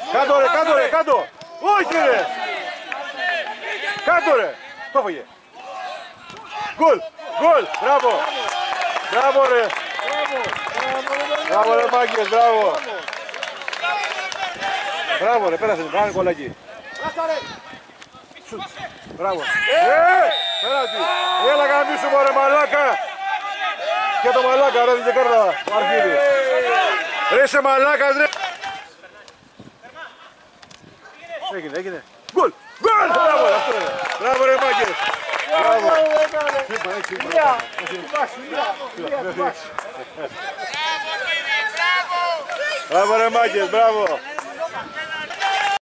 Κάτω ρε, κάτω ρε, κάτω. Όχι ρε. Κάτω ρε. Το φάγε. Γκολ, γκολ, μπράβο. Μπράβο ρε. Μπράβο ρε Μάγκες, μπράβο. Μπράβο ρε, πέρασε, κάνε κολλάκι. Μπράβο. Πέρατε. Έλα γαμίσου μου ρε μαλάκα. Και το μαλάκα, ρε την κάρτα, το αρχίδι. Ρε είσαι μαλάκας ρε. Έγινε, έγινε. Γκολ, γκολ. Μπράβο ρε, αυτό ρε. Μπράβο ρε Μάγκες. Μπράβο. Μπράβο ρε Μάγκες, μπράβο.